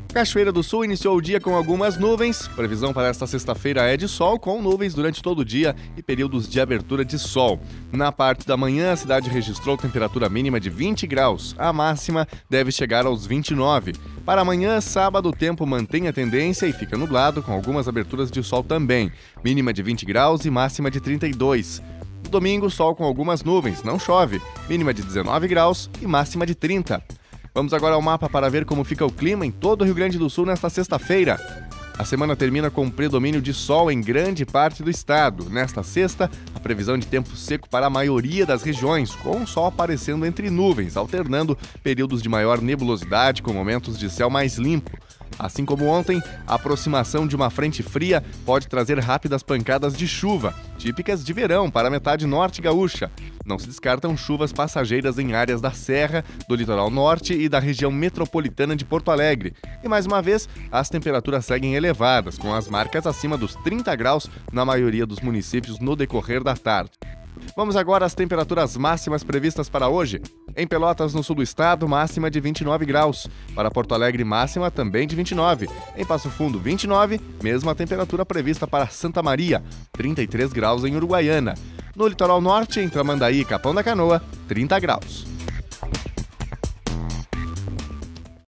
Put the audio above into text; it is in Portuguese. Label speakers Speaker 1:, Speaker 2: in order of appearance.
Speaker 1: Cachoeira do Sul iniciou o dia com algumas nuvens. Previsão para esta sexta-feira é de sol, com nuvens durante todo o dia e períodos de abertura de sol. Na parte da manhã, a cidade registrou temperatura mínima de 20 graus. A máxima deve chegar aos 29. Para amanhã, sábado, o tempo mantém a tendência e fica nublado, com algumas aberturas de sol também. Mínima de 20 graus e máxima de 32. No domingo, sol com algumas nuvens, não chove. Mínima de 19 graus e máxima de 30. Vamos agora ao mapa para ver como fica o clima em todo o Rio Grande do Sul nesta sexta-feira. A semana termina com um predomínio de sol em grande parte do estado. Nesta sexta, a previsão de tempo seco para a maioria das regiões, com o sol aparecendo entre nuvens, alternando períodos de maior nebulosidade com momentos de céu mais limpo. Assim como ontem, a aproximação de uma frente fria pode trazer rápidas pancadas de chuva, típicas de verão para a metade norte gaúcha. Não se descartam chuvas passageiras em áreas da Serra, do litoral norte e da região metropolitana de Porto Alegre. E mais uma vez, as temperaturas seguem elevadas, com as marcas acima dos 30 graus na maioria dos municípios no decorrer da tarde. Vamos agora às temperaturas máximas previstas para hoje. Em Pelotas, no sul do estado, máxima de 29 graus. Para Porto Alegre, máxima também de 29. Em Passo Fundo, 29, mesma temperatura prevista para Santa Maria, 33 graus em Uruguaiana. No litoral norte, em Tramandaí e Capão da Canoa, 30 graus.